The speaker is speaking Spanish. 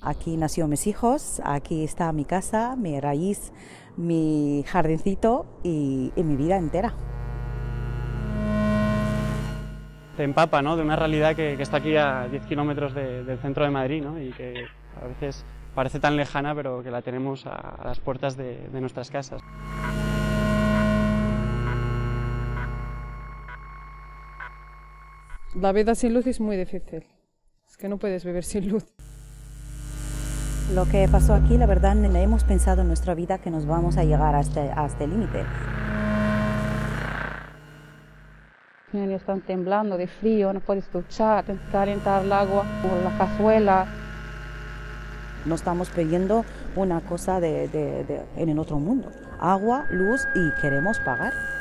Aquí nació mis hijos, aquí está mi casa, mi raíz, mi jardincito y mi vida entera. Te empapa, ¿no?, de una realidad que está aquí a 10 kilómetros del centro de Madrid, ¿no?, y que a veces parece tan lejana, pero que la tenemos a las puertas de nuestras casas. La vida sin luz es muy difícil, es que no puedes vivir sin luz. Lo que pasó aquí, la verdad, no hemos pensado en nuestra vida que nos vamos a llegar a este límite. Los niños están temblando de frío, no puedes duchar, tienes que calentar el agua con la cazuela. No estamos pidiendo una cosa en el otro mundo, agua, luz y queremos pagar.